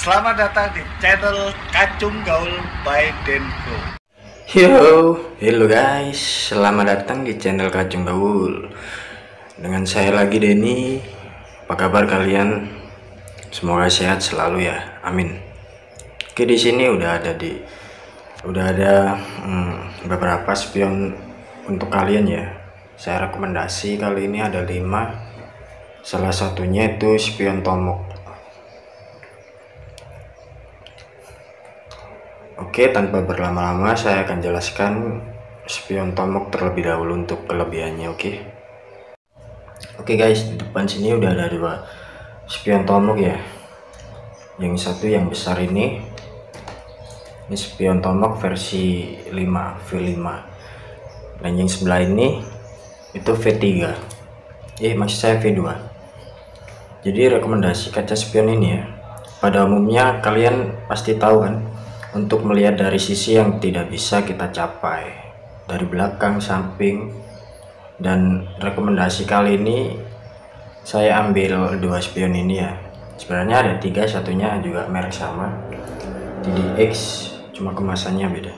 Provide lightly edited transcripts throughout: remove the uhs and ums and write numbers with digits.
Selamat datang di channel Kacung Gaul by Denko. Hello guys, selamat datang di channel Kacung Gaul. Dengan saya lagi Denny. Apa kabar kalian? Semoga sehat selalu ya, amin. Oke, di sini udah ada beberapa spion untuk kalian ya. Saya rekomendasi kali ini ada 5. Salah satunya itu spion Tomok. Oke, tanpa berlama-lama saya akan jelaskan spion Tomok terlebih dahulu untuk kelebihannya. Oke guys, di depan sini udah ada 2 spion Tomok ya. Yang satu yang besar ini spion Tomok versi 5 V5, dan yang sebelah ini itu V3, maksud saya V2. Jadi rekomendasi kaca spion ini ya, pada umumnya kalian pasti tahu kan, untuk melihat dari sisi yang tidak bisa kita capai, dari belakang, samping. Dan rekomendasi kali ini saya ambil 2 spion ini ya. Sebenarnya ada 3, satunya juga merek sama, TDX, cuma kemasannya beda.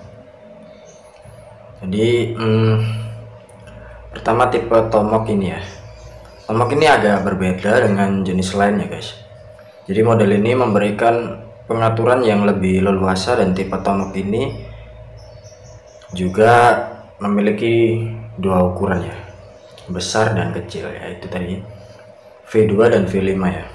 Jadi pertama tipe Tomok ini ya. Tomok ini agak berbeda dengan jenis lainnya guys. Jadi model ini memberikan pengaturan yang lebih leluasa, dan tipe Tomok ini juga memiliki 2 ukuran ya, besar dan kecil, yaitu tadi V2 dan V5 ya.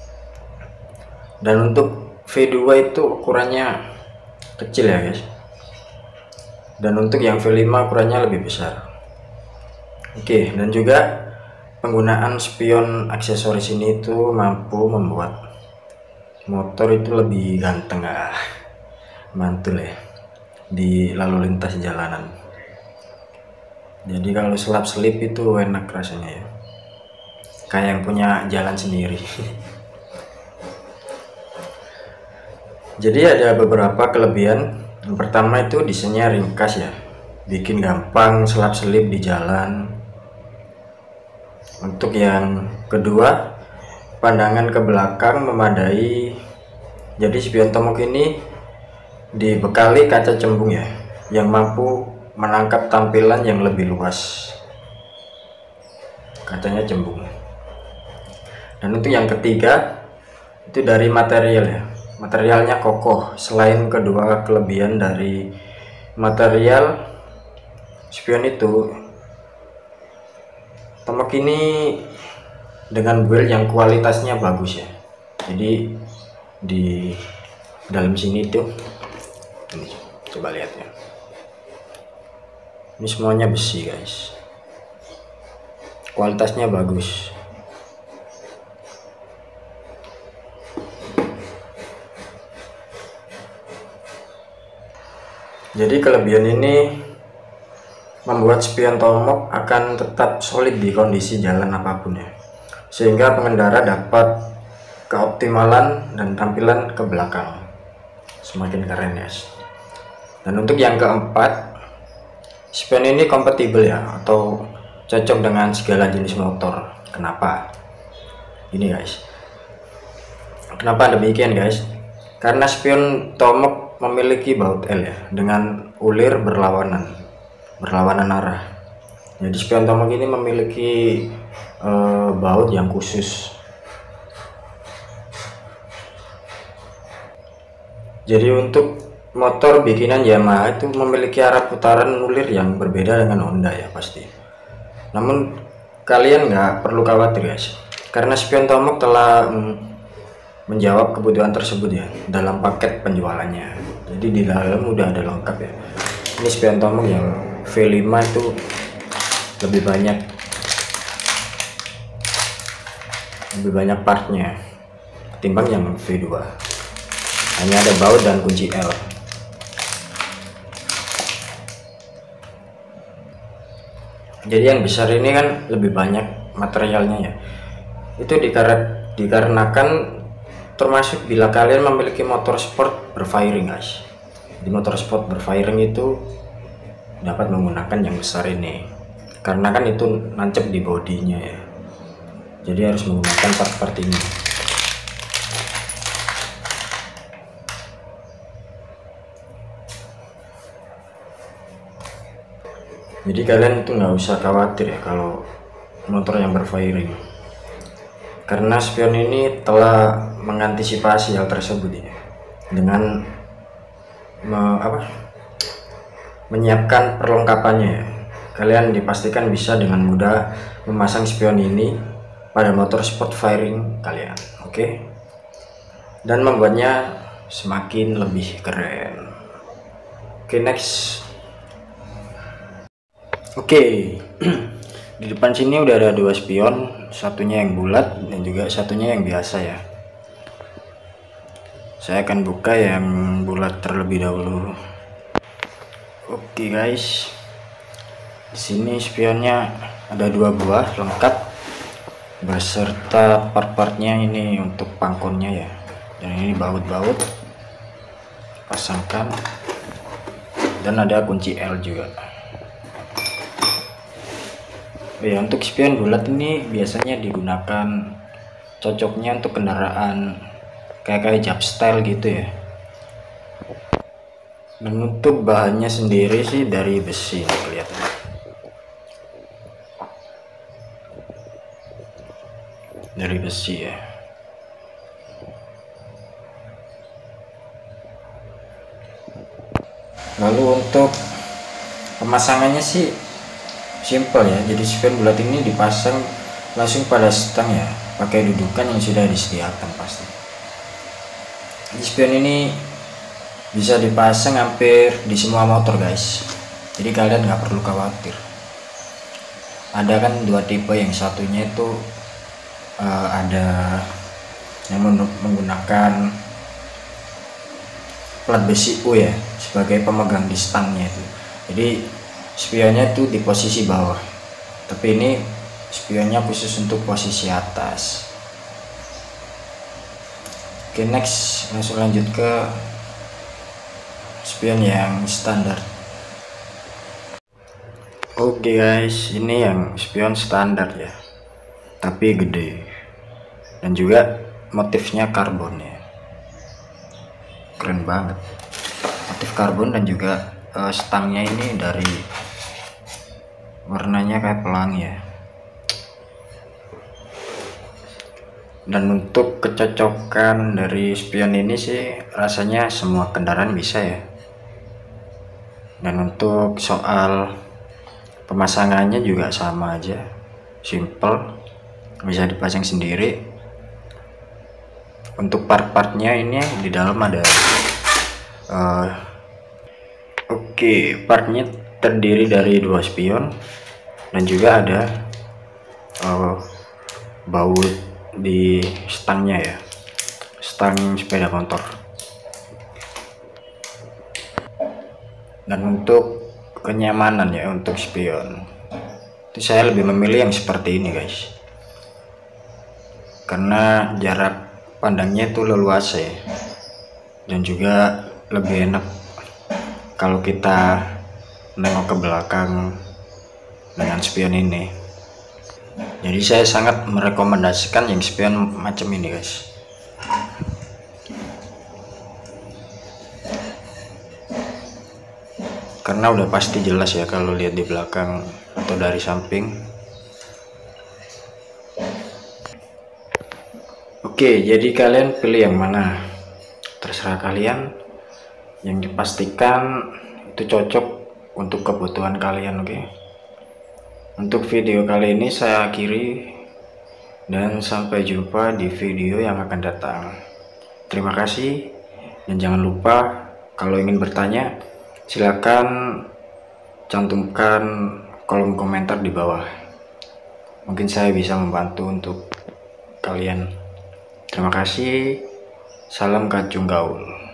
Dan untuk V2 itu ukurannya kecil ya guys, dan untuk yang V5 ukurannya lebih besar. Oke, dan juga penggunaan spion aksesoris ini itu mampu membuat motor itu lebih ganteng, mantul ya di lalu lintas jalanan. Jadi kalau selap-selip itu enak rasanya ya, kayak yang punya jalan sendiri. Jadi ada beberapa kelebihan. Yang pertama itu desainnya ringkas ya, bikin gampang selap-selip di jalan. Untuk yang kedua, pandangan ke belakang memadai. Jadi spion Tomok ini dibekali kaca cembung ya, yang mampu menangkap tampilan yang lebih luas. Kacanya cembung. Dan untuk yang ketiga itu dari material ya, materialnya kokoh. Selain kedua kelebihan dari material spion itu, Tomok ini dengan build yang kualitasnya bagus ya. Jadi di dalam sini tuh, ini coba lihat ya, ini semuanya besi guys, kualitasnya bagus. Jadi kelebihan ini membuat spion Tomok akan tetap solid di kondisi jalan apapun ya, sehingga pengendara dapat keoptimalan dan tampilan ke belakang semakin keren ya. Dan untuk yang keempat, spion ini kompatibel ya, atau cocok dengan segala jenis motor. Kenapa? Ini guys, kenapa demikian guys? Karena spion Tomok memiliki baut L ya, dengan ulir berlawanan arah. Jadi spion Tomok ini memiliki baut yang khusus. Jadi untuk motor bikinan Yamaha itu memiliki arah putaran ulir yang berbeda dengan Honda ya pasti. Namun kalian nggak perlu khawatir guys, karena spion Tomok telah menjawab kebutuhan tersebut ya dalam paket penjualannya. Jadi di dalam udah ada lengkap ya. Ini spion Tomok yang V5 itu lebih banyak partnya ketimbang yang V2. Hanya ada baut dan kunci L. Jadi yang besar ini kan lebih banyak materialnya ya. Itu dikarenakan termasuk bila kalian memiliki motor sport berfairing guys. Di motor sport berfairing itu dapat menggunakan yang besar ini, karena kan itu nancep di bodinya ya. Jadi harus menggunakan part-part ini. Jadi kalian itu nggak usah khawatir ya kalau motor yang berfiring, karena spion ini telah mengantisipasi hal tersebut ya, dengan menyiapkan perlengkapannya ya. Kalian dipastikan bisa dengan mudah memasang spion ini pada motor sport firing kalian, oke? Dan membuatnya semakin lebih keren. Oke, next. Oke. Di depan sini udah ada 2 spion, satunya yang bulat dan juga satunya yang biasa ya. Saya akan buka yang bulat terlebih dahulu. Oke guys, di sini spionnya ada 2 buah lengkap beserta part-partnya. Ini untuk pangkonnya ya, dan ini baut-baut pasangkan, dan ada kunci L juga. Ya, untuk spion bulat ini biasanya digunakan, cocoknya untuk kendaraan kayak jab style gitu ya. Dan untuk bahannya sendiri sih dari besi, kelihatan. Dari besi ya. Lalu untuk pemasangannya sih simple ya. Jadi spion bulat ini dipasang langsung pada stang ya, pakai dudukan yang sudah disediakan pasti. Di spion ini bisa dipasang hampir di semua motor guys, jadi kalian nggak perlu khawatir. Ada kan 2 tipe, yang satunya itu ada yang menggunakan plat besi U ya sebagai pemegang di stangnya itu, jadi spionnya itu di posisi bawah, tapi ini spionnya khusus untuk posisi atas. Oke, next, langsung lanjut ke spion yang standar. Oke guys, ini yang spion standar ya, tapi gede dan juga motifnya karbon ya, keren banget. Motif karbon dan juga stangnya ini dari warnanya kayak pelangi ya. Dan untuk kecocokan dari spion ini sih rasanya semua kendaraan bisa ya. Dan untuk soal pemasangannya juga sama aja, simple, bisa dipasang sendiri. Untuk part-partnya ini di dalam ada oke, partnya terdiri dari 2 spion dan juga ada baut di stangnya ya, stang sepeda motor. Dan untuk kenyamanan ya, untuk spion itu saya lebih memilih yang seperti ini guys, karena jarak pandangnya itu leluasa ya, dan juga lebih enak kalau kita nengok ke belakang dengan spion ini. Jadi saya sangat merekomendasikan yang spion macam ini guys. Karena udah pasti jelas ya kalau lihat di belakang atau dari samping. Oke, jadi kalian pilih yang mana, terserah kalian. Yang dipastikan itu cocok untuk kebutuhan kalian. Oke. Untuk video kali ini saya akhiri, dan sampai jumpa di video yang akan datang. Terima kasih, dan jangan lupa kalau ingin bertanya silakan cantumkan kolom komentar di bawah. Mungkin saya bisa membantu untuk kalian. Terima kasih. Salam kacung gaul.